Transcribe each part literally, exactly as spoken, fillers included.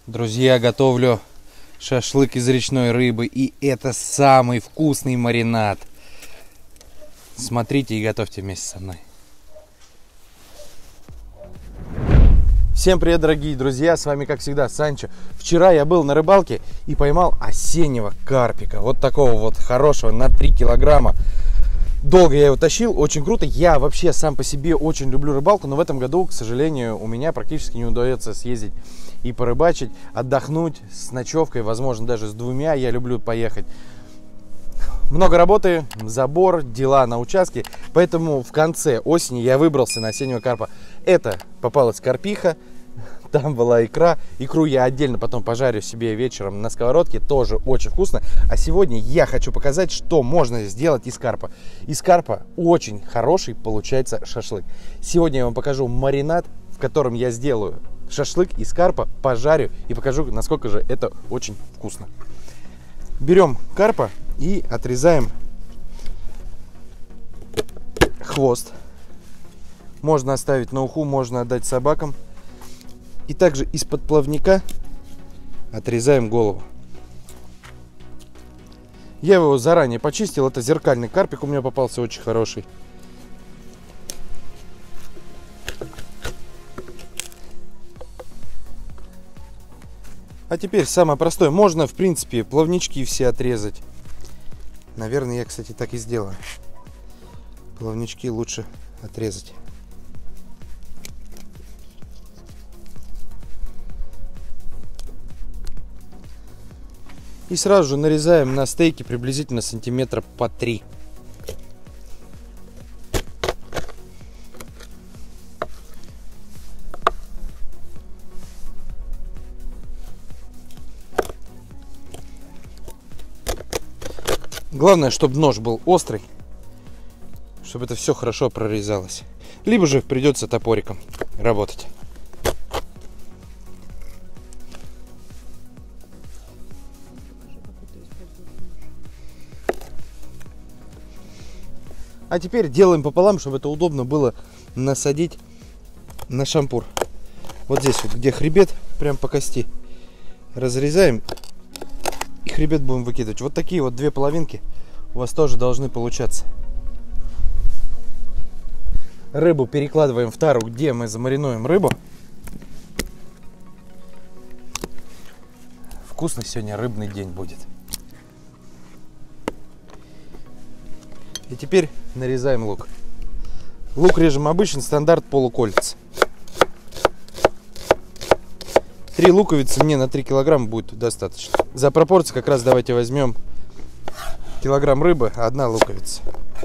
Друзья, готовлю шашлык из речной рыбы, и это самый вкусный маринад. Смотрите и готовьте вместе со мной. Всем привет, дорогие друзья, с вами как всегда Санчо. Вчера я был на рыбалке и поймал осеннего карпика, вот такого вот хорошего, на три килограмма. Долго я его тащил, очень круто. Я вообще сам по себе очень люблю рыбалку, но в этом году, к сожалению, у меня практически не удается съездить и порыбачить, отдохнуть с ночевкой, возможно, даже с двумя. Я люблю поехать. Много работы, забор, дела на участке, поэтому в конце осени я выбрался на осеннего карпа. Это попалась карпиха, там была икра. Икру я отдельно потом пожарю себе вечером на сковородке, тоже очень вкусно. А сегодня я хочу показать, что можно сделать из карпа. Из карпа очень хороший получается шашлык. Сегодня я вам покажу маринад, в котором я сделаю шашлык из карпа, пожарю и покажу, насколько же это очень вкусно. Берем карпа и отрезаем хвост. Можно оставить на уху, можно отдать собакам. И также из-под плавника отрезаем голову. Я его заранее почистил. Это зеркальный карпик у меня попался, очень хороший. А теперь самое простое. Можно, в принципе, плавнички все отрезать. Наверное, я, кстати, так и сделаю. Плавнички лучше отрезать. И сразу же нарезаем на стейки приблизительно сантиметра по три. Главное, чтобы нож был острый, чтобы это все хорошо прорезалось. Либо же придется топориком работать. А теперь делаем пополам, чтобы это удобно было насадить на шампур. Вот здесь вот, где хребет, прям по кости, разрезаем. И хребет будем выкидывать. Вот такие вот две половинки у вас тоже должны получаться. Рыбу перекладываем в тару, где мы замаринуем рыбу. Вкусный сегодня рыбный день будет. И теперь нарезаем лук. Лук режем обычный, стандарт, полукольца. Три луковицы мне на три килограмма будет достаточно. За пропорции как раз давайте возьмем килограмм рыбы, одна луковица.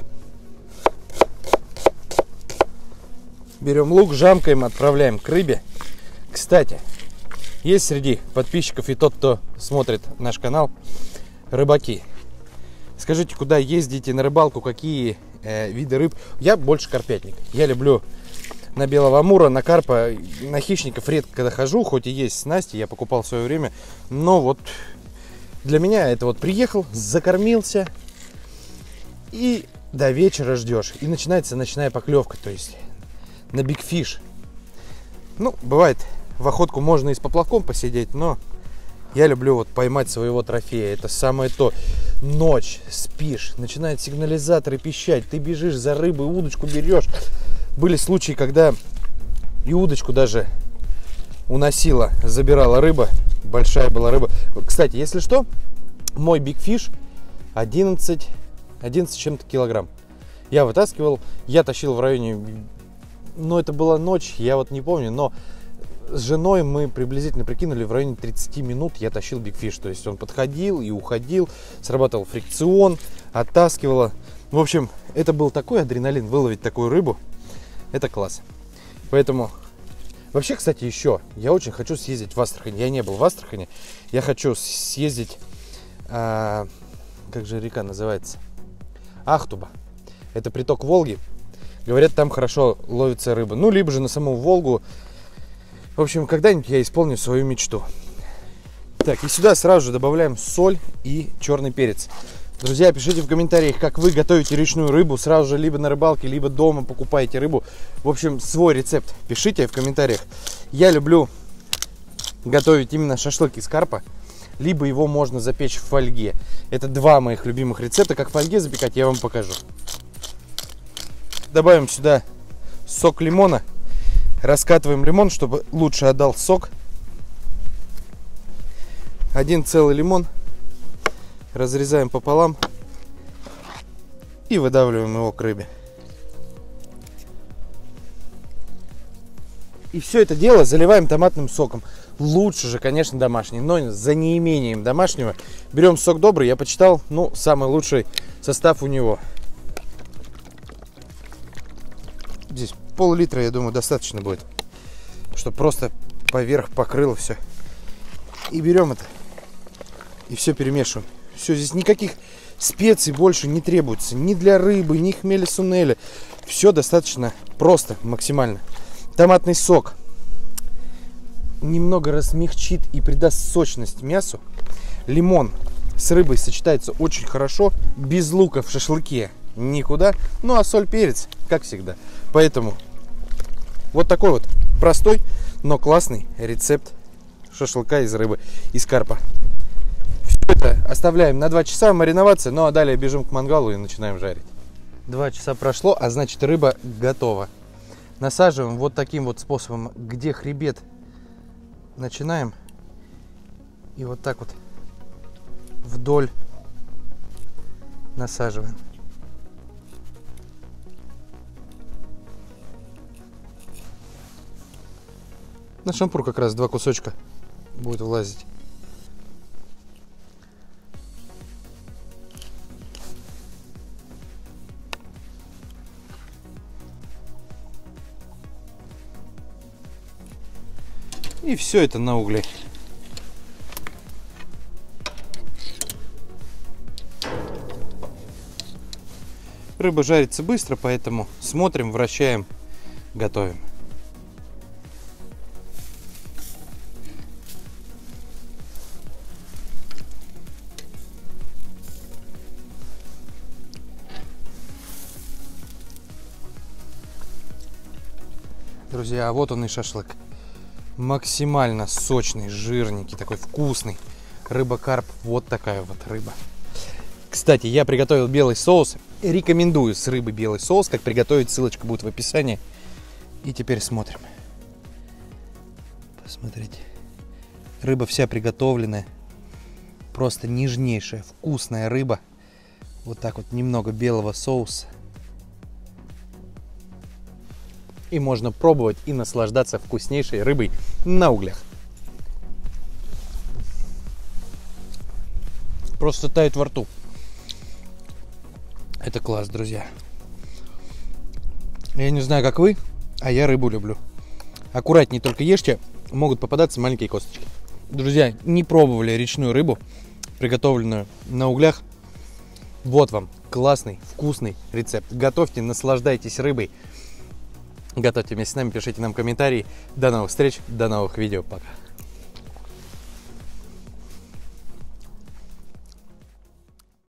Берем лук, жамкаем, отправляем к рыбе. Кстати, есть среди подписчиков и тот, кто смотрит наш канал, рыбаки. Скажите, куда ездите на рыбалку, какие э, виды рыб? Я больше карпятник. Я люблю на белого амура, на карпа, на хищников редко когда хожу, хоть и есть снасти, я покупал в свое время. Но вот для меня это вот приехал, закормился и до вечера ждешь. И начинается ночная поклевка, то есть на биг фиш. Ну, бывает, в охотку можно и с поплавком посидеть, но я люблю вот поймать своего трофея. Это самое то. Ночь, спишь, начинает сигнализаторы пищать, ты бежишь за рыбой, удочку берешь. Были случаи, когда и удочку даже уносила, забирала рыба. Большая была рыба. Кстати, если что, мой биг фиш одиннадцать, одиннадцать чем-то килограмм. Я вытаскивал, я тащил в районе, ну это была ночь, я вот не помню, но с женой мы приблизительно прикинули, в районе тридцати минут я тащил биг фиш. То есть он подходил и уходил, срабатывал фрикцион, оттаскивало. В общем, это был такой адреналин, выловить такую рыбу. Это класс. Поэтому, вообще, кстати, еще, я очень хочу съездить в Астрахань. Я не был в Астрахани. Я хочу съездить, а, как же река называется? Ахтуба. Это приток Волги. Говорят, там хорошо ловится рыба. Ну, либо же на саму Волгу. В общем, когда-нибудь я исполню свою мечту. Так, и сюда сразу же добавляем соль и черный перец. Друзья, пишите в комментариях, как вы готовите речную рыбу. Сразу же либо на рыбалке, либо дома покупаете рыбу. В общем, свой рецепт пишите в комментариях. Я люблю готовить именно шашлык из карпа, либо его можно запечь в фольге. Это два моих любимых рецепта. Как в фольге запекать, я вам покажу. Добавим сюда сок лимона. Раскатываем лимон, чтобы лучше отдал сок. Один целый лимон разрезаем пополам и выдавливаем его к рыбе. И все это дело заливаем томатным соком. Лучше же, конечно, домашний, но за неимением домашнего берем сок добрый. Я почитал, ну, самый лучший состав у него. Здесь пол-литра, я думаю, достаточно будет, чтобы просто поверх покрыло все. И берем это и все перемешиваем. Все, здесь никаких специй больше не требуется. Ни для рыбы, ни хмеля сунели. Все достаточно просто, максимально. Томатный сок немного размягчит и придаст сочность мясу. Лимон с рыбой сочетается очень хорошо. Без лука в шашлыке никуда. Ну а соль, перец, как всегда. Поэтому вот такой вот простой, но классный рецепт шашлыка из рыбы, из карпа. Все это оставляем на два часа мариноваться. Ну а далее бежим к мангалу и начинаем жарить. Два часа прошло, а значит рыба готова. Насаживаем вот таким вот способом, где хребет начинаем, и вот так вот вдоль насаживаем. На шампур как раз два кусочка будет влазить. И все это на угле. Рыба жарится быстро, поэтому смотрим, вращаем, готовим. Друзья, а вот он и шашлык. Максимально сочный, жирненький, такой вкусный. Рыба-карп, вот такая вот рыба. Кстати, я приготовил белый соус. Рекомендую с рыбы белый соус. Как приготовить, ссылочка будет в описании. И теперь смотрим. Посмотрите. Рыба вся приготовленная. Просто нежнейшая, вкусная рыба. Вот так вот немного белого соуса. И можно пробовать и наслаждаться вкуснейшей рыбой на углях. Просто тает во рту. Это класс, друзья. Я не знаю, как вы, а я рыбу люблю. Аккуратнее только ешьте, могут попадаться маленькие косточки. Друзья, не пробовали речную рыбу, приготовленную на углях? Вот вам классный, вкусный рецепт. Готовьте, наслаждайтесь рыбой. Готовьте вместе с нами, пишите нам комментарии. До новых встреч, до новых видео. Пока.